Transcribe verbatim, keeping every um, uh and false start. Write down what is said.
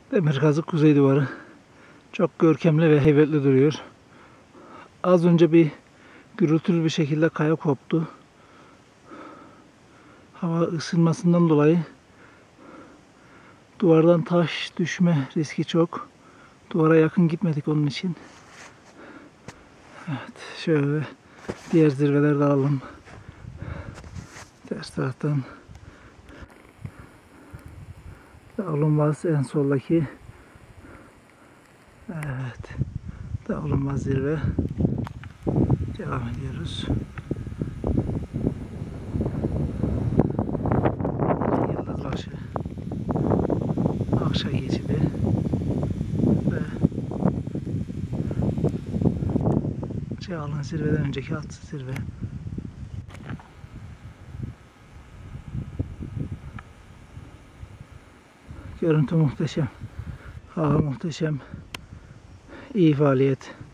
Demirkazık Kuzey Duvarı. Çok görkemli ve heybetli duruyor. Az önce bir gürültülü bir şekilde kaya koptu. Hava ısınmasından dolayı duvardan taş düşme riski çok. Duvara yakın gitmedik onun için. Evet, şöyle diğer zirveleri de alalım. Ters taraftan. Dağılmaz en soldaki. Evet. Dağılmaz zirve. Devam ediyoruz. Yıldızbaşı. Akşa geçidi. Ve Çağlayan zirveden önceki alt zirve. Görüntü muhteşem. Hava muhteşem. İyi faaliyet.